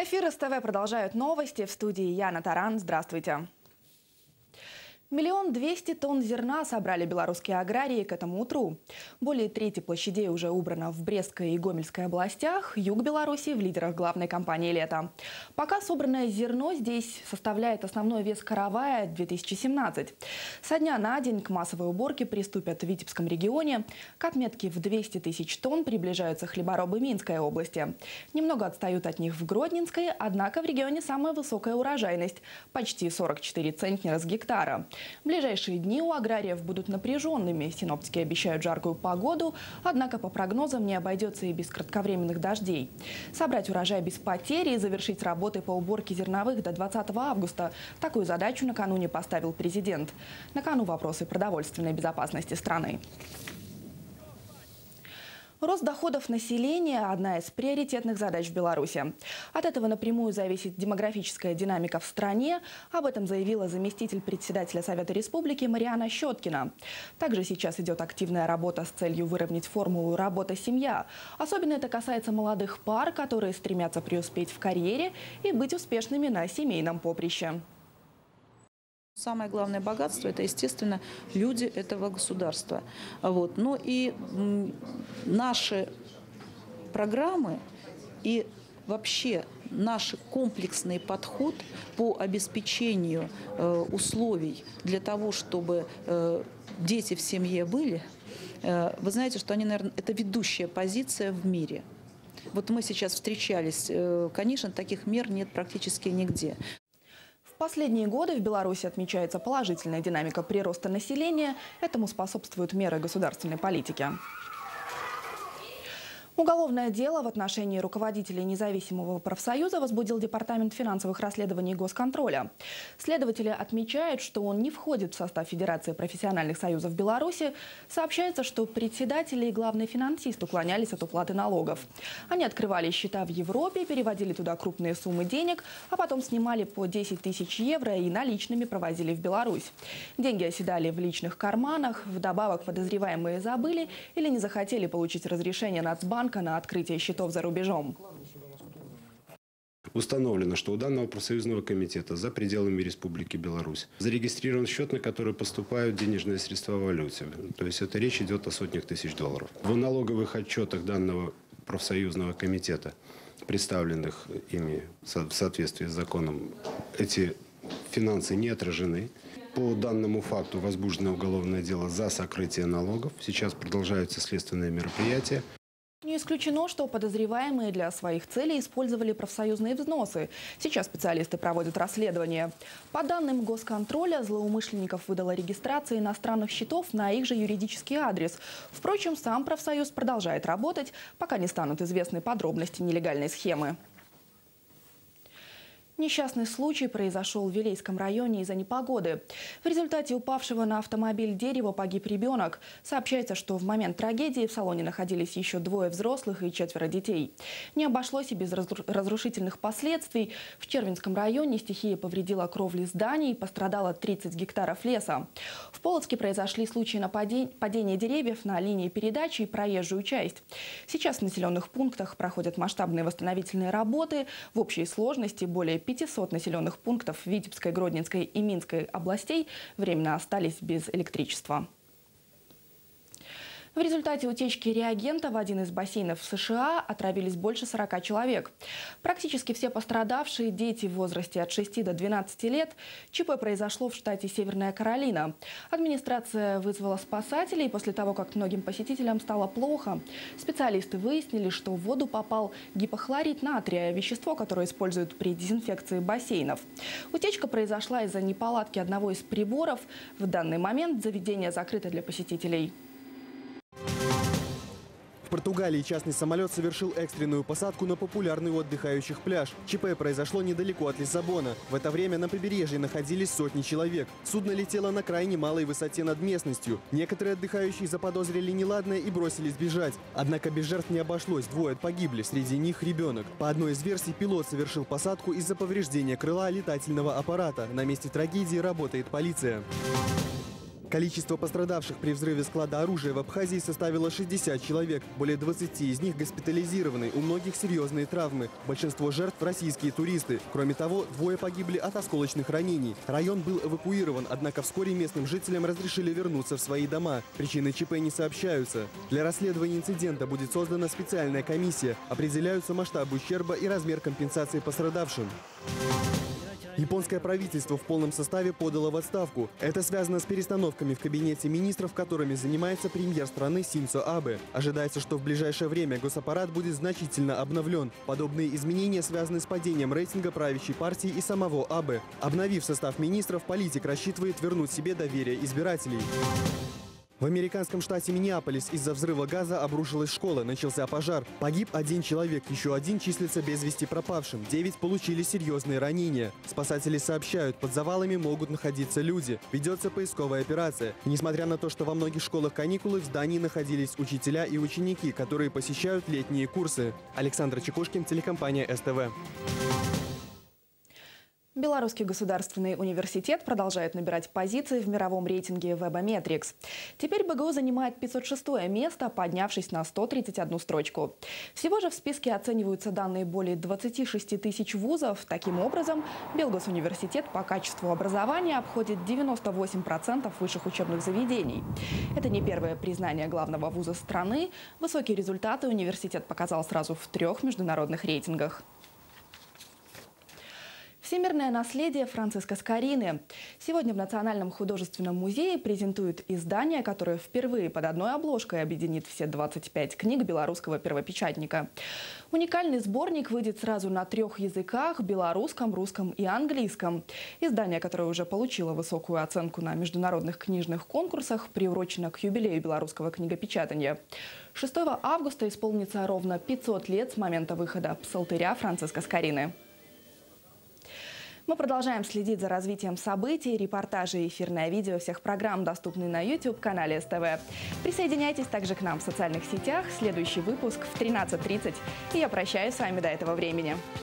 Эфир СТВ продолжают новости. В студии Яна Таран. Здравствуйте. 1 200 000 тонн зерна собрали белорусские аграрии к этому утру. Более трети площадей уже убрано в Брестской и Гомельской областях, юг Беларуси в лидерах главной кампании лета. Пока собранное зерно здесь составляет основной вес каравая 2017. Со дня на день к массовой уборке приступят в Витебском регионе. К отметке в 200 000 тонн приближаются хлеборобы Минской области. Немного отстают от них в Гродненской, однако в регионе самая высокая урожайность – почти 44 центнера с гектара. Ближайшие дни у аграриев будут напряженными. Синоптики обещают жаркую погоду, однако по прогнозам не обойдется и без кратковременных дождей. Собрать урожай без потери и завершить работы по уборке зерновых до 20 августа – такую задачу накануне поставил президент. На кону вопросы продовольственной безопасности страны. Рост доходов населения – одна из приоритетных задач в Беларуси. От этого напрямую зависит демографическая динамика в стране. Об этом заявила заместитель председателя Совета Республики Марианна Щеткина. Также сейчас идет активная работа с целью выровнять формулу «работа-семья». Особенно это касается молодых пар, которые стремятся преуспеть в карьере и быть успешными на семейном поприще. Самое главное богатство – это, естественно, люди этого государства. Но и наши программы и вообще наш комплексный подход по обеспечению условий для того, чтобы дети в семье были, вы знаете, что они, наверное, это ведущая позиция в мире. Вот мы сейчас встречались, конечно, таких мер нет практически нигде. В последние годы в Беларуси отмечается положительная динамика прироста населения. Этому способствуют меры государственной политики. Уголовное дело в отношении руководителей независимого профсоюза возбудил Департамент финансовых расследований Госконтроля. Следователи отмечают, что он не входит в состав Федерации профессиональных союзов Беларуси. Сообщается, что председатели и главный финансист уклонялись от уплаты налогов. Они открывали счета в Европе, переводили туда крупные суммы денег, а потом снимали по 10 000 евро и наличными провозили в Беларусь. Деньги оседали в личных карманах. Вдобавок подозреваемые забыли или не захотели получить разрешение Нацбанка на открытие счетов за рубежом. Установлено, что у данного профсоюзного комитета за пределами Республики Беларусь зарегистрирован счет, на который поступают денежные средства в валюте. То есть это речь идет о сотнях тысяч долларов. В налоговых отчетах данного профсоюзного комитета, представленных ими в соответствии с законом, эти финансы не отражены. По данному факту возбуждено уголовное дело за сокрытие налогов. Сейчас продолжаются следственные мероприятия. Не исключено, что подозреваемые для своих целей использовали профсоюзные взносы. Сейчас специалисты проводят расследование. По данным Госконтроля, злоумышленников выдала регистрация иностранных счетов на их же юридический адрес. Впрочем, сам профсоюз продолжает работать, пока не станут известны подробности нелегальной схемы. Несчастный случай произошел в Вилейском районе из-за непогоды. В результате упавшего на автомобиль дерева погиб ребенок. Сообщается, что в момент трагедии в салоне находились еще 2 взрослых и 4 детей. Не обошлось и без разрушительных последствий. В Червинском районе стихия повредила кровли зданий, пострадало 30 гектаров леса. В Полоцке произошли случаи падения деревьев на линии передачи и проезжую часть. Сейчас в населенных пунктах проходят масштабные восстановительные работы. В общей сложности более 500 населенных пунктов Витебской, Гродненской и Минской областей временно остались без электричества. В результате утечки реагента в один из бассейнов в США отравились больше 40 человек. Практически все пострадавшие – дети в возрасте от 6 до 12 лет. ЧП произошло в штате Северная Каролина. Администрация вызвала спасателей после того, как многим посетителям стало плохо. Специалисты выяснили, что в воду попал гипохлорид натрия – вещество, которое используют при дезинфекции бассейнов. Утечка произошла из-за неполадки одного из приборов. В данный момент заведение закрыто для посетителей. В Португалии частный самолет совершил экстренную посадку на популярный у отдыхающих пляж. ЧП произошло недалеко от Лиссабона. В это время на побережье находились сотни человек. Судно летело на крайне малой высоте над местностью. Некоторые отдыхающие заподозрили неладное и бросились бежать. Однако без жертв не обошлось. 2 погибли, среди них ребенок. По одной из версий, пилот совершил посадку из-за повреждения крыла летательного аппарата. На месте трагедии работает полиция. Количество пострадавших при взрыве склада оружия в Абхазии составило 60 человек. Более 20 из них госпитализированы, у многих серьезные травмы. Большинство жертв – российские туристы. Кроме того, 2 погибли от осколочных ранений. Район был эвакуирован, однако вскоре местным жителям разрешили вернуться в свои дома. Причины ЧП не сообщаются. Для расследования инцидента будет создана специальная комиссия. Определяются масштабы ущерба и размер компенсации пострадавшим. Японское правительство в полном составе подало в отставку. Это связано с перестановками в кабинете министров, которыми занимается премьер страны Синдзо Абе. Ожидается, что в ближайшее время госаппарат будет значительно обновлен. Подобные изменения связаны с падением рейтинга правящей партии и самого Абе. Обновив состав министров, политик рассчитывает вернуть себе доверие избирателей. В американском штате Миннеаполис из-за взрыва газа обрушилась школа, начался пожар. Погиб 1 человек, еще 1 числится без вести пропавшим, 9 получили серьезные ранения. Спасатели сообщают, под завалами могут находиться люди. Ведется поисковая операция. Несмотря на то, что во многих школах каникулы, в здании находились учителя и ученики, которые посещают летние курсы. Александр Чекушкин, телекомпания СТВ. Белорусский государственный университет продолжает набирать позиции в мировом рейтинге Webometrics. Теперь БГУ занимает 506 место, поднявшись на 131 строчку. Всего же в списке оцениваются данные более 26 тысяч вузов. Таким образом, Белгосуниверситет по качеству образования обходит 98% высших учебных заведений. Это не первое признание главного вуза страны. Высокие результаты университет показал сразу в 3 международных рейтингах. Всемирное наследие Франциско Скорины. Сегодня в Национальном художественном музее презентуют издание, которое впервые под одной обложкой объединит все 25 книг белорусского первопечатника. Уникальный сборник выйдет сразу на 3 языках – белорусском, русском и английском. Издание, которое уже получило высокую оценку на международных книжных конкурсах, приурочено к юбилею белорусского книгопечатания. 6 августа исполнится ровно 500 лет с момента выхода псалтыря Франциско Скорины. Мы продолжаем следить за развитием событий, репортажи и эфирное видео всех программ доступны на YouTube-канале СТВ. Присоединяйтесь также к нам в социальных сетях. Следующий выпуск в 13:30. И я прощаюсь с вами до этого времени.